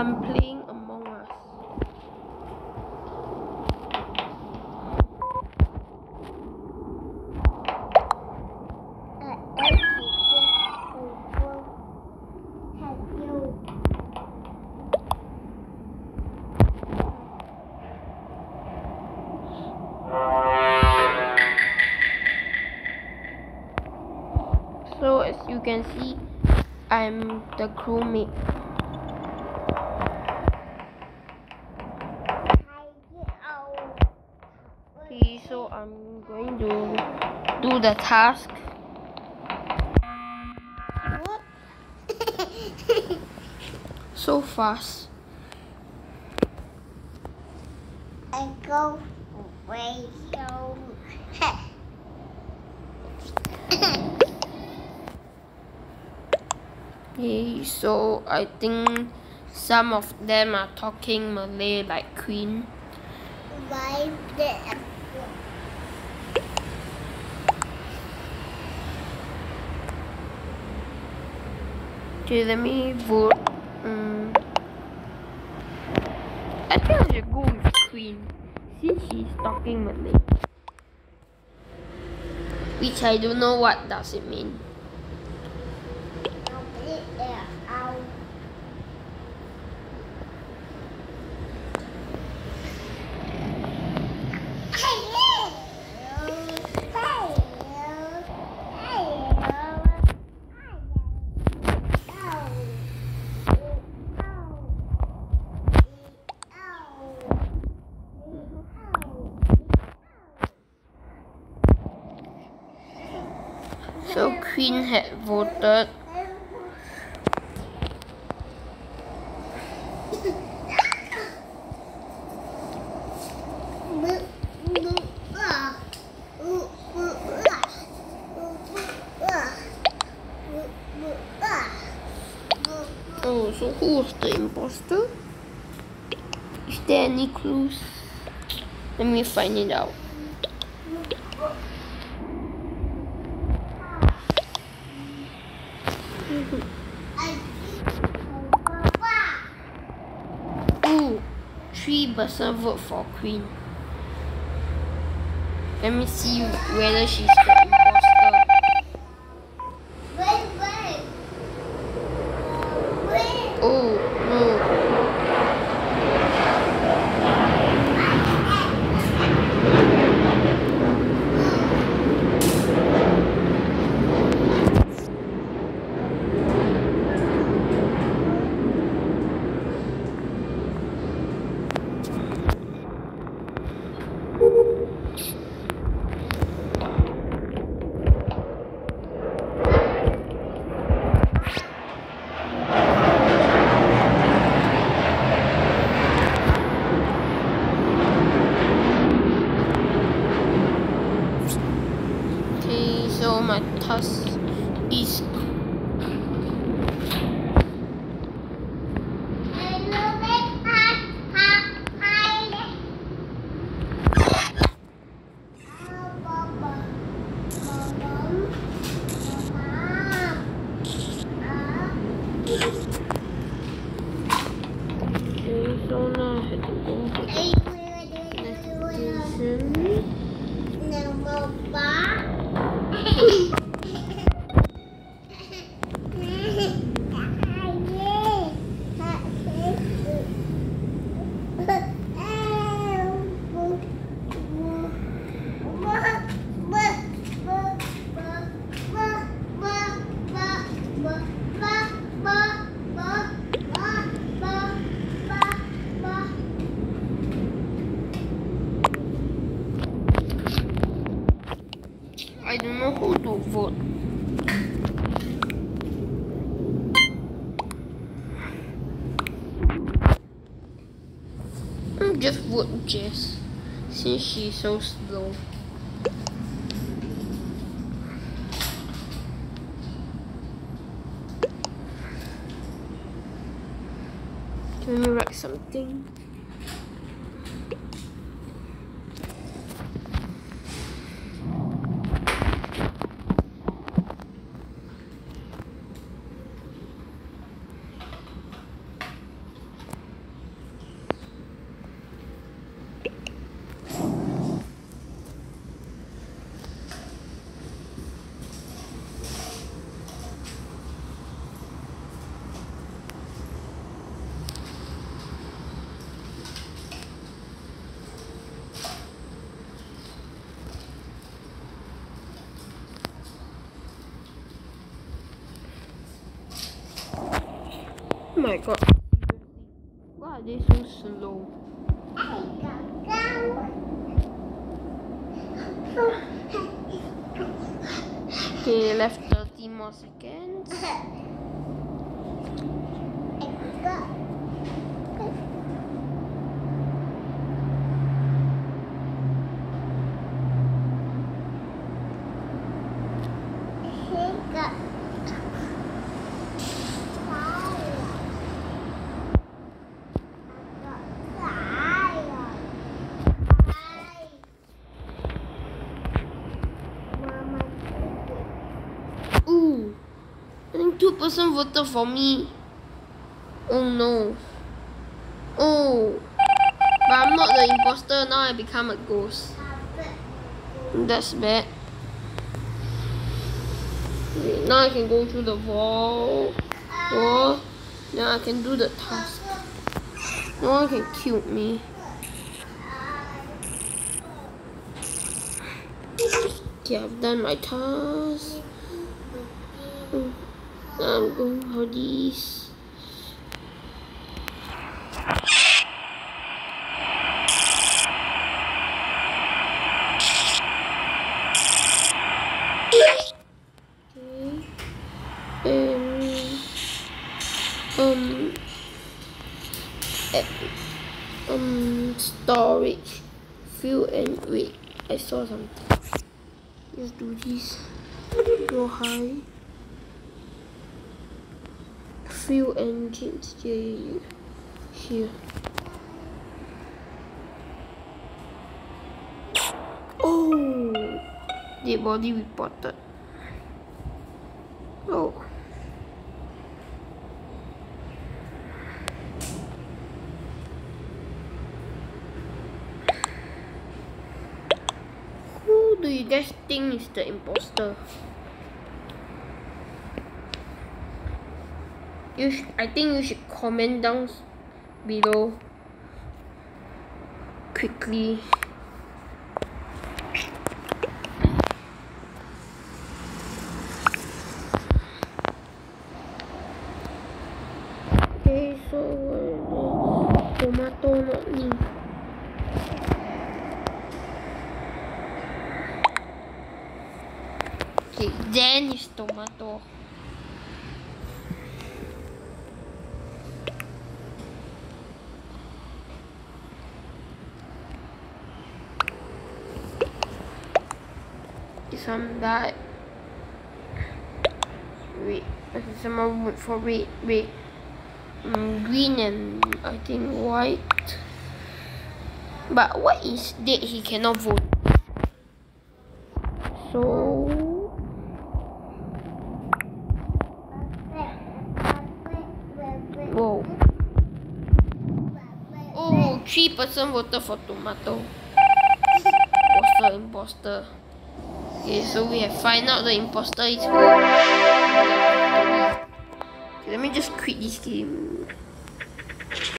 I'm playing Among Us. So as you can see, I'm the crewmate. Okay, so I'm going to do the task. What? So fast. I go away so. Okay, so I think some of them are talking Malay like Queen. Why the? Okay, let me vote. I think I should go with Queen since she's talking Malay. Which I don't know what does it mean. I'll put it there. I'll. So Queen had voted. Oh, so who was the imposter? Is there any clues? Let me find it out. Ooh, 3% vote for Queen. Let me see whether she's the imposter. Oh no. Okay, so my task is so now I have to go to investigation. I don't know who to vote. I'll just vote Jess since she's so slow. Let me write something. my god. Why are they so slow? Okay, left 30 more seconds. Ooh, I think 2% voted for me. Oh no. Oh, but I'm not the imposter. Now I become a ghost. That's bad. Wait, now I can go through the wall. Now I can do the task. No one can kill me. Okay, I've done my task. Now I'm going for these. Storage, fuel and wait. I saw something. Let's do this. Go high. Fuel engines. Here. Oh, dead body reported. Oh. Who do you guys think is the imposter? I think you should comment down below quickly. Okay, so tomato not me. Okay, then it's tomato. Some that wait, someone vote for red, green and I think white. But what is dead? He cannot vote. So whoa. Oh, 3% voted for tomato. Imposter. Okay, so we have find out the imposter is who. Okay, let me just quit this game.